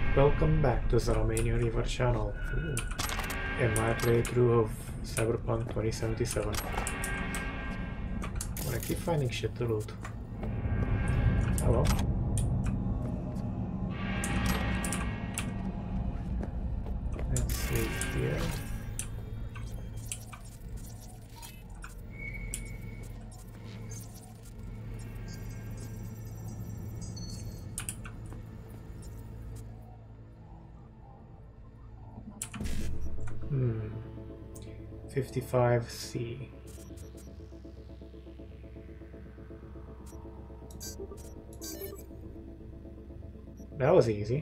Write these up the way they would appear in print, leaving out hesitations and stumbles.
Welcome back to the Romanian River channel. In my playthrough of Cyberpunk 2077. I keep finding shit to loot. Hello. Let's see here. Hmm. 55C. That was easy.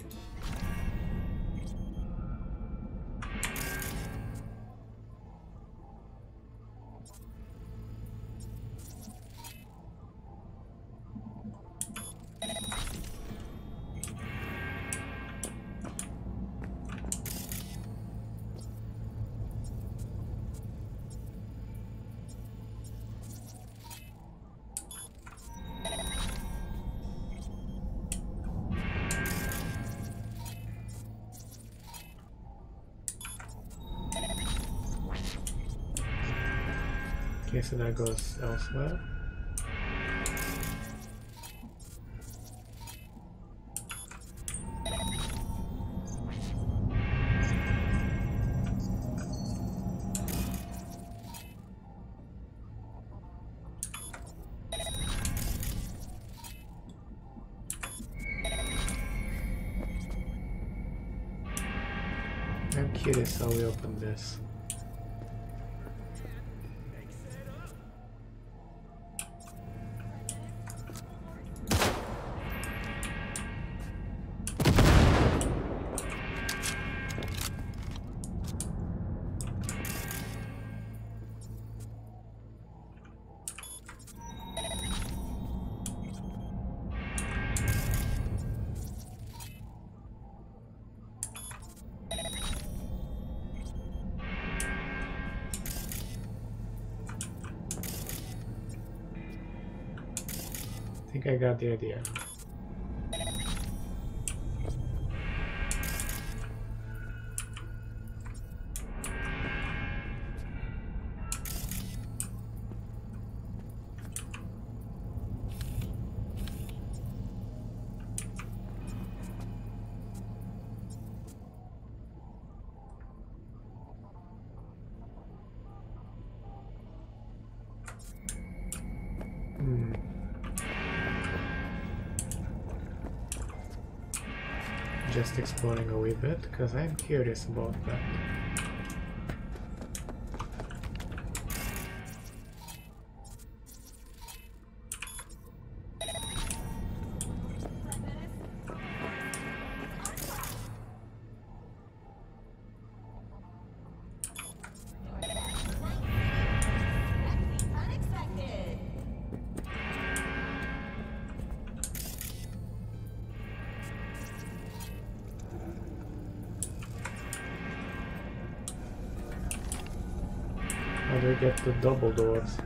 Okay, so that goes elsewhere. I'm curious how we open this. I think I got the idea. Just exploring a wee bit, because I'm curious about that. How do we get the double doors?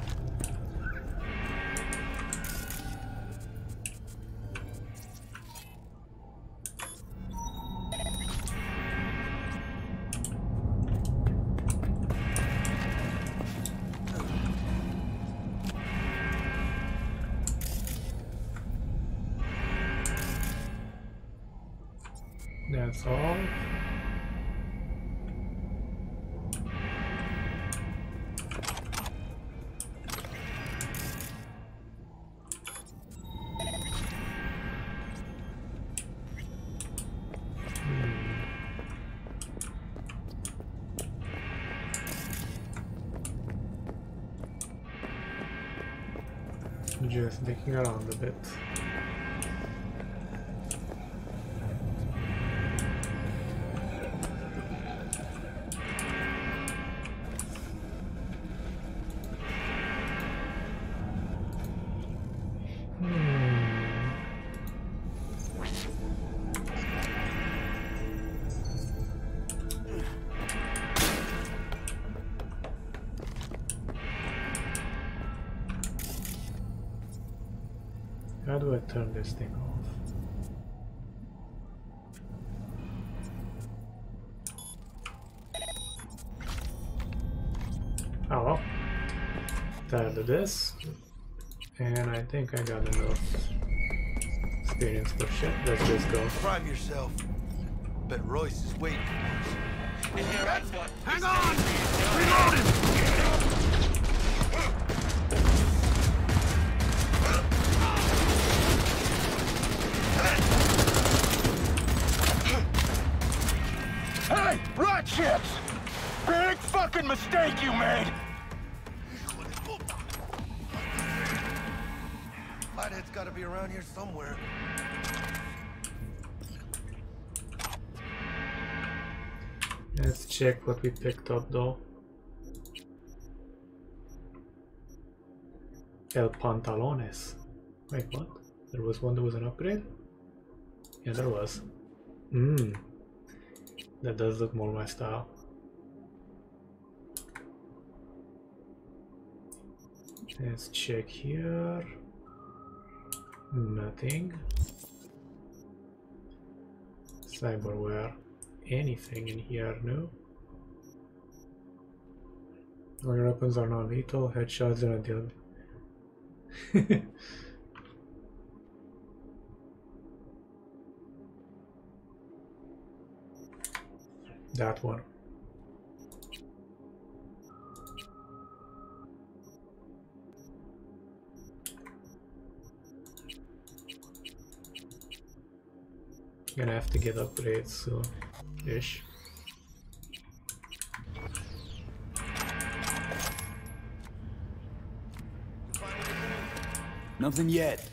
That's all. Just digging around a bit. How do I turn this thing off? tired of this, and I think I got enough experience for shit. Let's just go. Prime yourself. Bet Royce is waiting for us. Hang on! Reloading! Hey! Rat chips! Big fucking mistake you made! Flathead's gotta be around here somewhere. Let's check what we picked up though. El Pantalones. Wait, what? There was one that was an upgrade? Yeah, there was. That does look more my style. Let's check here. Nothing. Cyberware. Anything in here? No. All your weapons are non-lethal. Headshots are not deal. That one. Gonna have to get upgrades soon-ish. Nothing yet.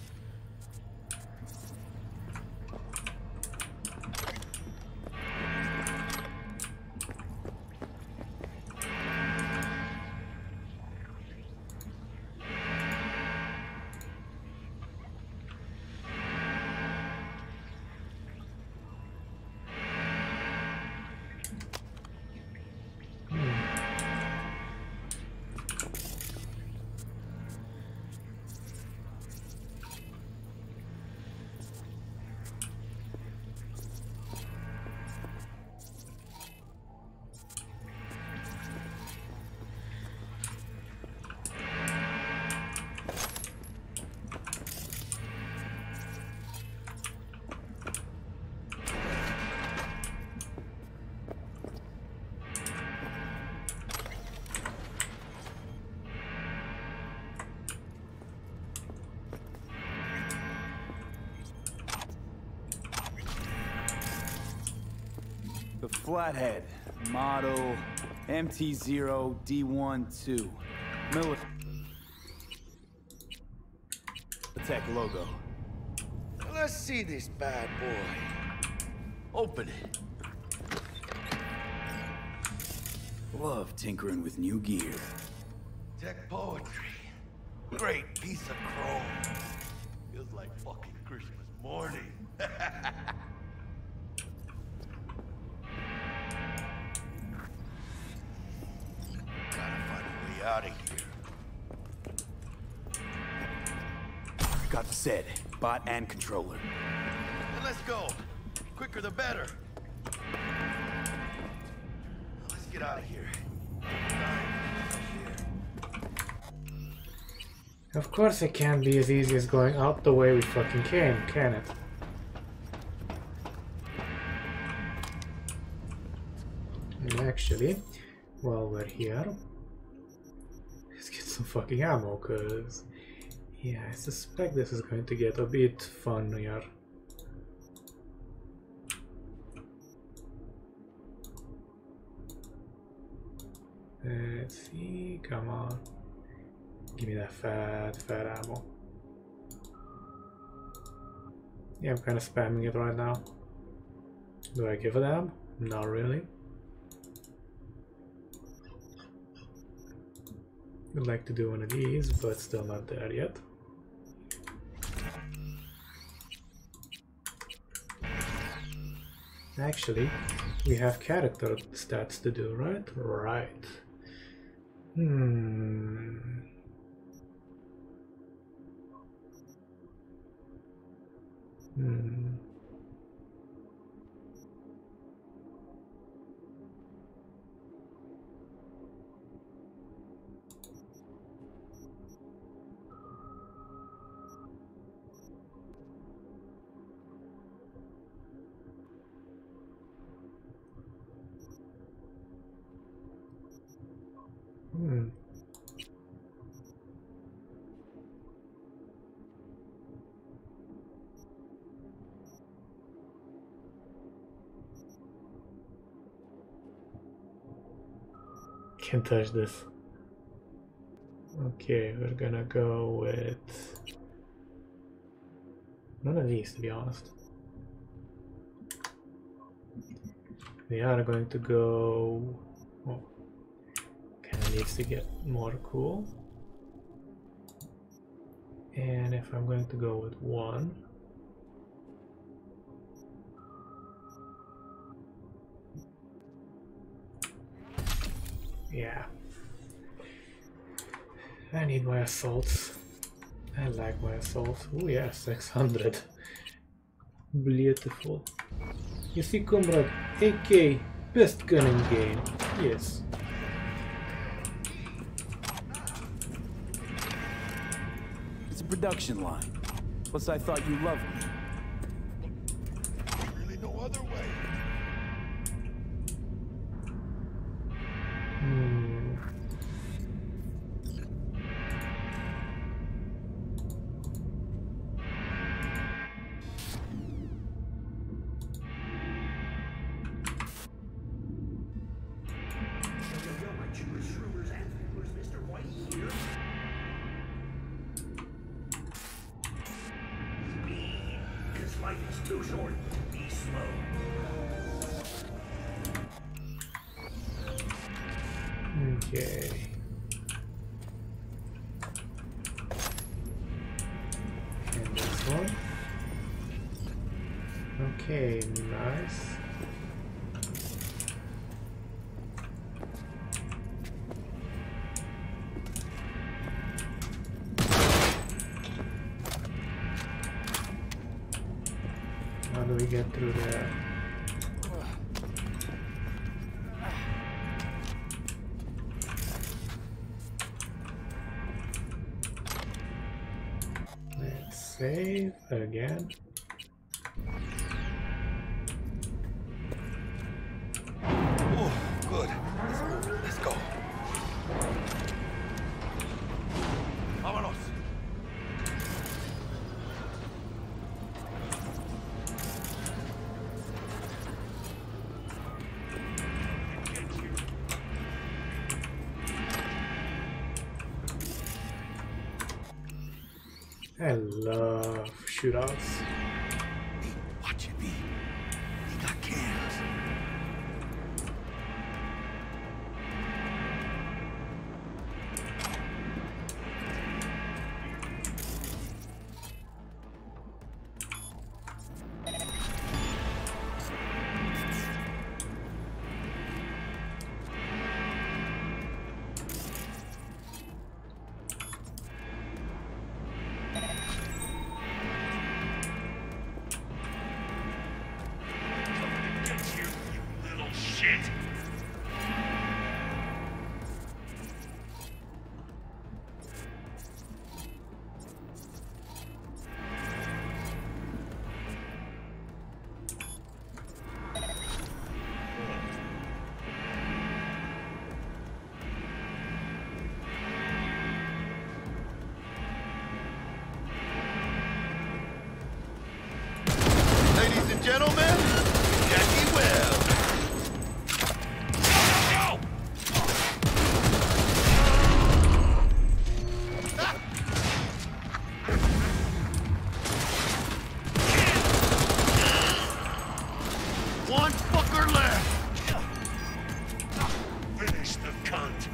The Flathead, model MT0D12. Tech logo. Let's see this bad boy. Open it. Love tinkering with new gear. Tech poetry. Great piece of chrome. Feels like fucking Christmas morning. Out of here. Got the set, bot and controller. Then let's go. Quicker the better. Let's get out of here. Of course it can't be as easy as going out the way we fucking came, can it? And actually, while we're here, let's get some fucking ammo, cause yeah, I suspect this is going to get a bit funnier. Let's see, come on. Give me that fat ammo. Yeah, I'm kind of spamming it right now. Do I give a damn? Not really. Would like to do one of these, but still not there yet. Actually, we have character stats to do, right? Right. Hmm. Can't touch this. Okay, we're gonna go with none of these, to be honest. We are going to go. Oh, kind of needs to get more cool. And if I'm going to go with one, yeah, I need my assaults. I like my assaults. Oh yeah, 600. Beautiful. You see, comrade, AK, best gun in game. Yes. It's a production line. Plus, I thought you loved me. There's really no other way. Okay. And this one. Okay, nice. How do we get through there? Let's save again. Oh, good. Let's move. Let's go. Vámonos. I love shootouts. Watch it, B. He got cans. Ladies and gentlemen, Jackie Wells. One fucker left. Finish the cunt.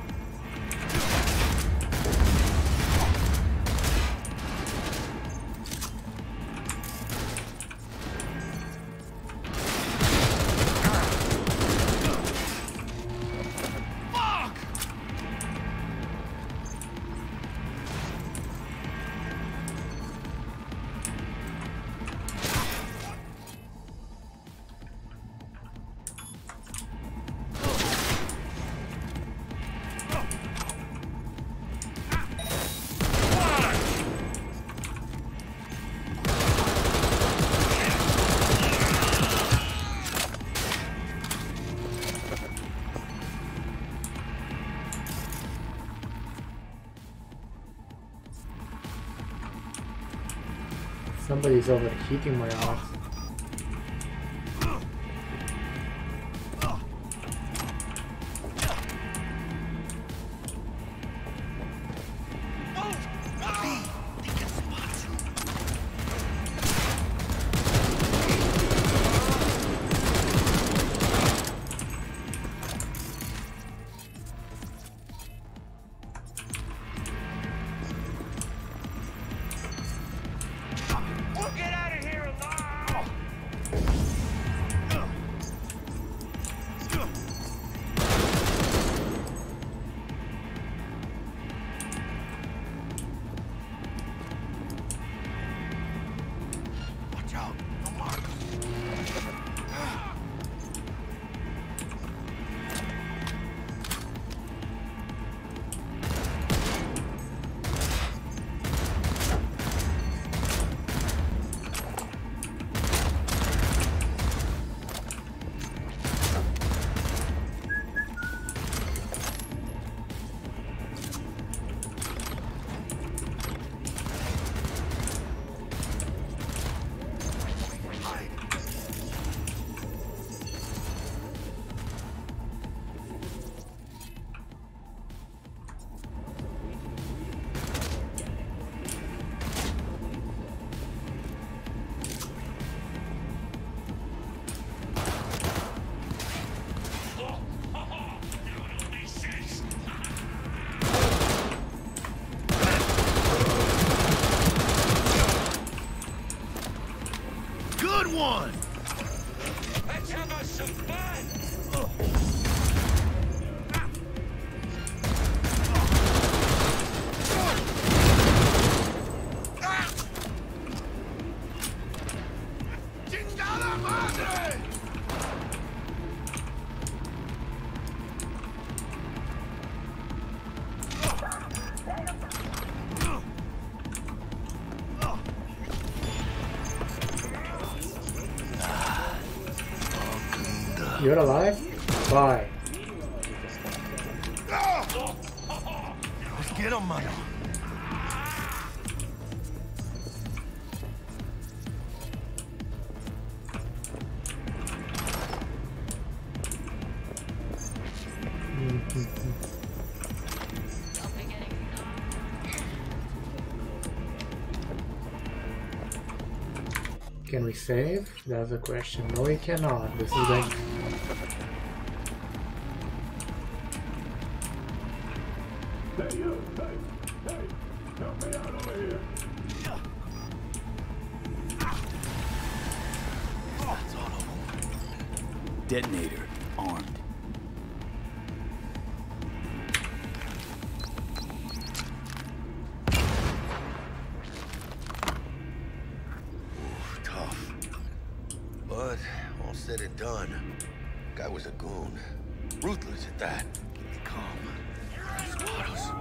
Somebody's overheating my ass. One! Let's have us some fun! ¡Chingada madre! You're alive? Bye. Let's get him, mano. Can we save? That's the question. No, we cannot. This is going. Help me out over here. That's all of them. Detonator armed. Tough. But all said and done, guy was a goon. Ruthless at that. Keep me calm. Spot us.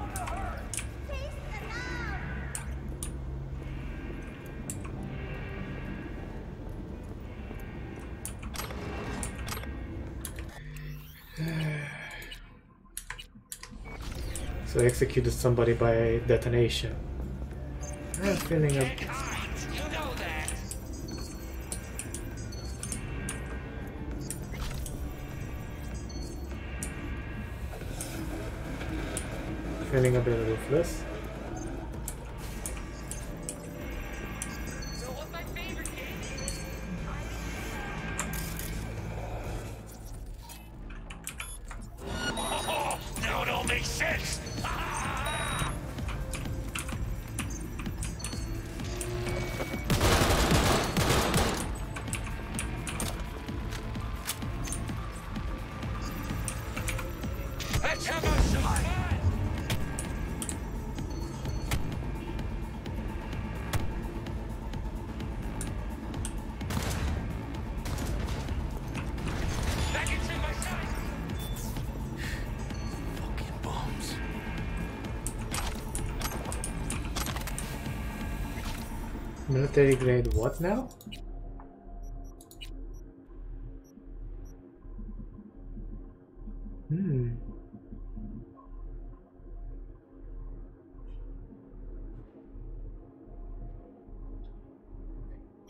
So executed somebody by detonation. I'm feeling a... Feeling a bit ruthless. Now it all makes sense. Let's have us some fun. Back into my side. Fucking bums. Military grade what now?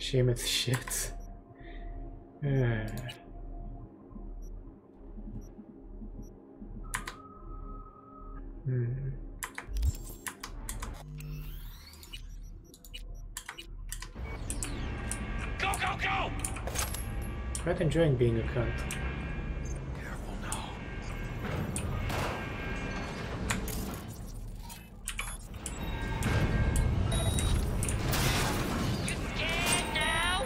Shamed shit. Go, go, go! Quite enjoying being a cunt. Careful now. You scared now?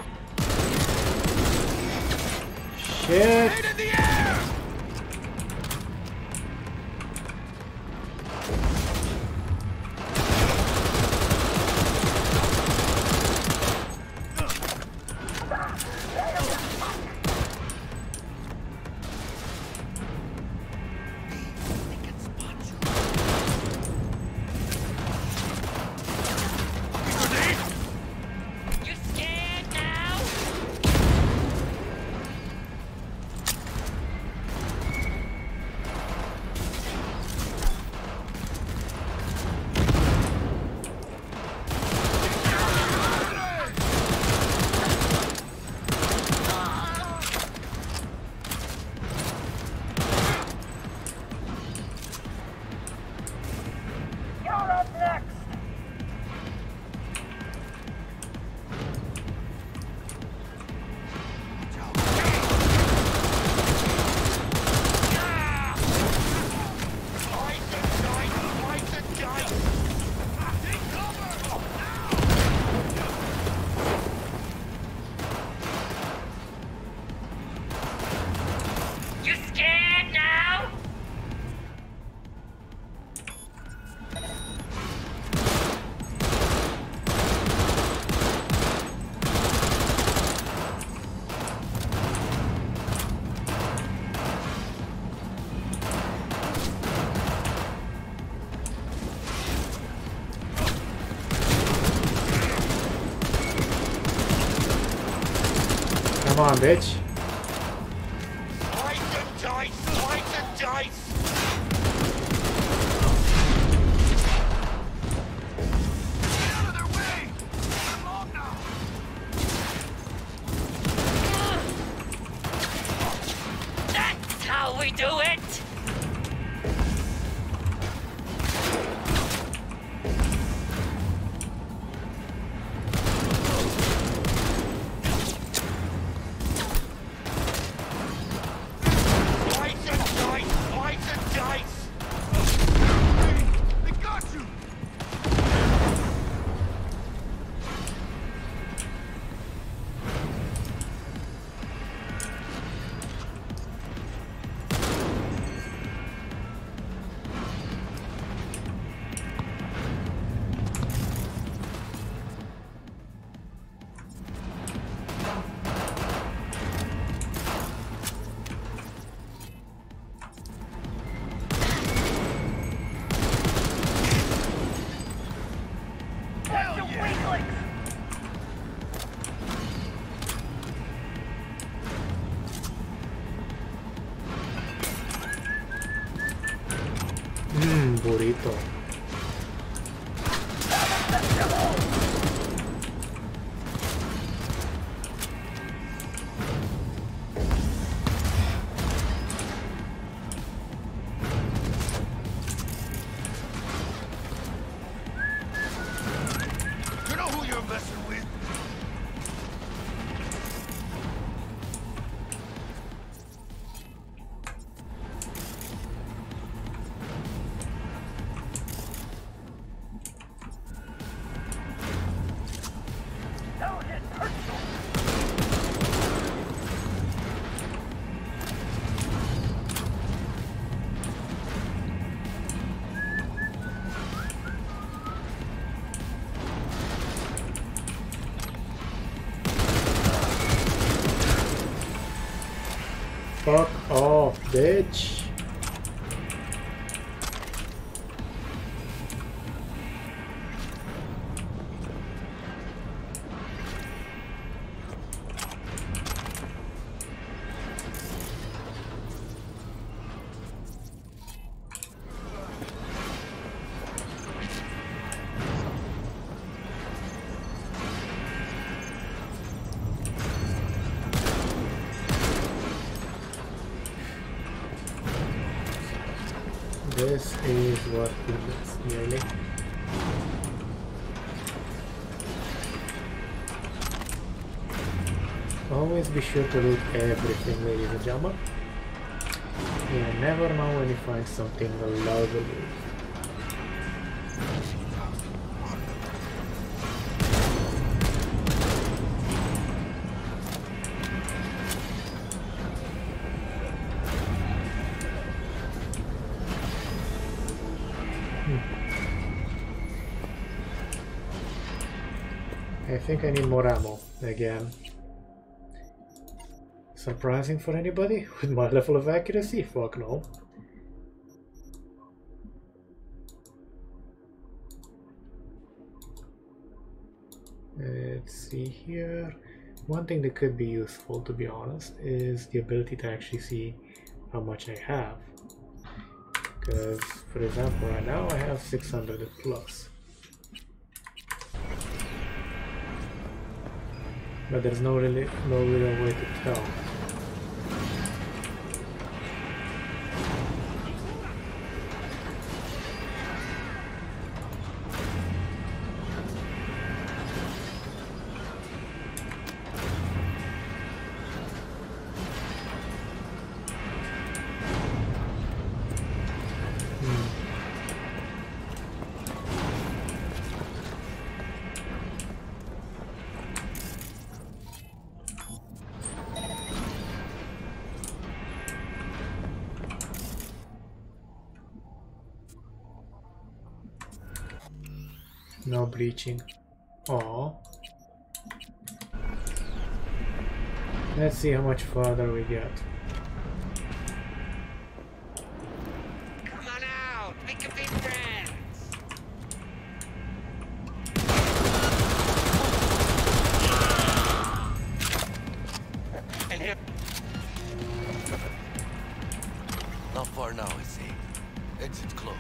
Shit! Head in the air! You scared now? You're up next! You scared now? Come on, bitch. Slice and dice! Slice and dice! Get out of their way! Get along now! That's how we do it! Slice and dice! Slice and dice! They got you! Burrito. You know who you're messing with? Fuck off, bitch. this is what it's nearly. Always be sure to loot everything, ladies and gentlemen. You never know when you find something lovely. I think I need more ammo again. Surprising for anybody with my level of accuracy? Fuck no. Let's see here. One thing that could be useful, to be honest, is the ability to actually see how much I have. Because, for example, right now I have 600 plus. But there's no real way to tell. No breaching. Oh. Let's see how much farther we get. Come on out, make a big friends. And here. Not far now, I see. Exit's close.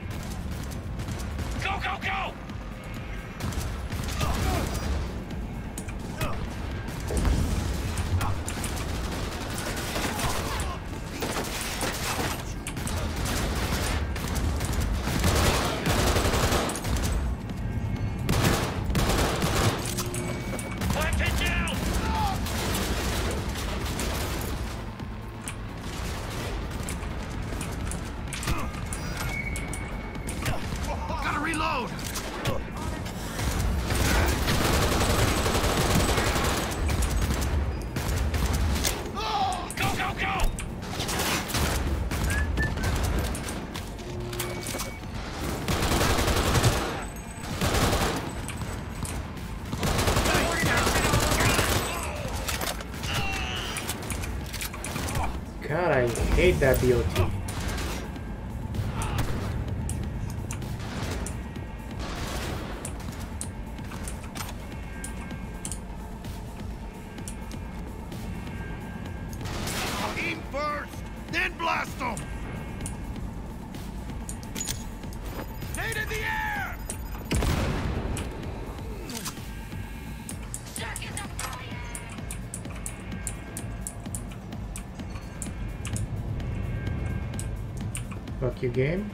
Go, go, go! God, I hate that BOT. Aim first, then blast them! Stay in the air! Fuck you, game.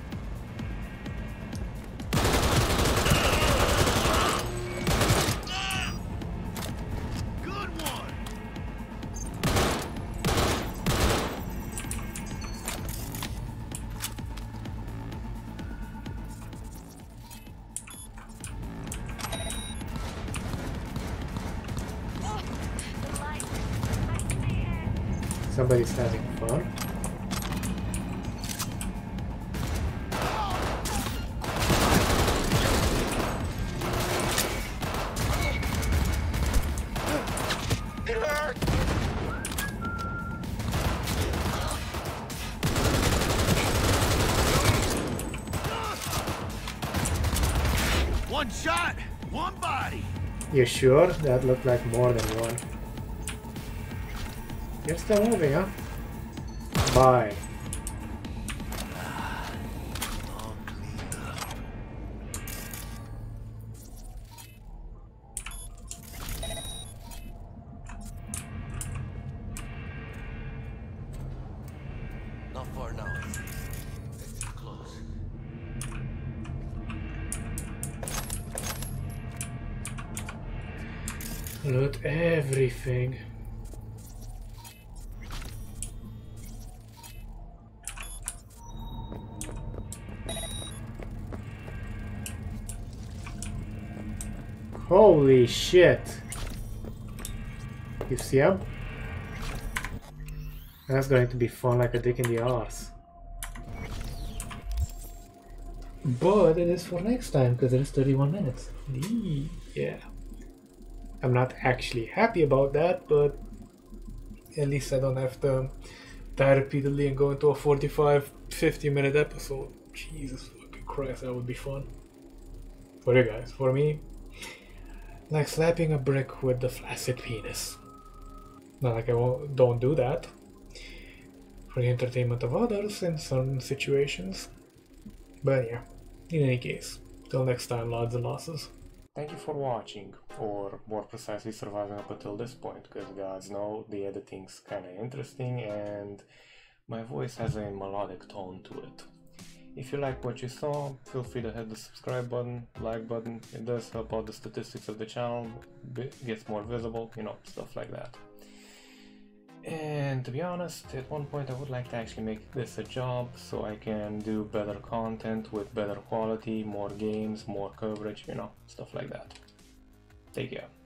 Good one! Somebody's having fun. One shot, one body. You sure? That looked like more than one. You're still moving, huh? Bye. Not far now. Exit's close. Loot everything. Holy shit! You see him? That's going to be fun like a dick in the arse. But it is for next time because it is 31 minutes. Yeah. I'm not actually happy about that, but at least I don't have to die repeatedly and go into a 45-50 minute episode. Jesus fucking Christ, that would be fun. For you guys. For me, like slapping a brick with the flaccid penis. Not like I don't do that. For the entertainment of others in certain situations. But yeah, in any case, till next time, lads and lasses. Thank you for watching, or more precisely surviving up until this point, because gods know the editing's kinda interesting and my voice has a melodic tone to it. If you like what you saw, feel free to hit the subscribe button, like button. It does help out the statistics of the channel, gets more visible, you know, stuff like that. And to be honest, at one point I would like to actually make this a job so I can do better content with better quality, more games, more coverage, you know, stuff like that. Take care.